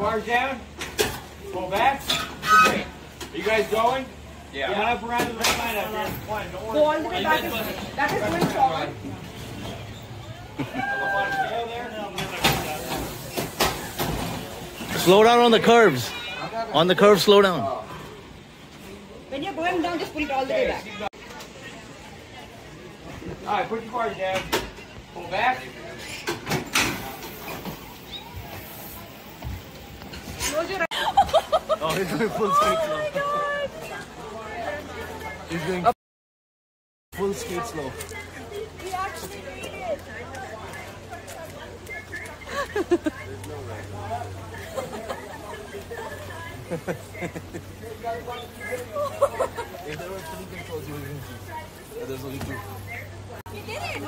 Bars down. Pull back. Great. Are you guys going? Yeah. Run up around to the line up here. Go all the way back. That is going forward. Slow down on the curves. On the curve, slow down. When you're going down, just pull it all the way back. All right, put your bars down. Pull back. Close your eyes. Oh, he's doing full skate slow. Oh my God. He's doing full skate slow. He actually made it. There's no way. If there were 3 controls, you wouldn't see. But there's only 2. He did it.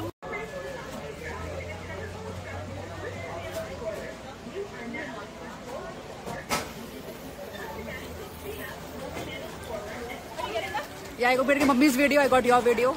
Yeah, I go get mommy's video. I got your video.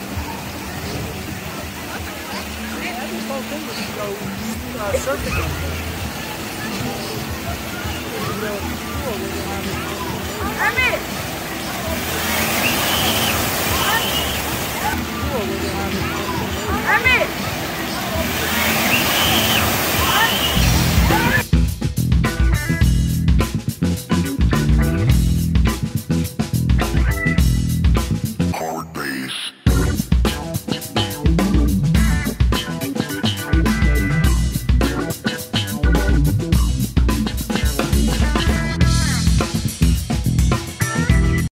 Surfing.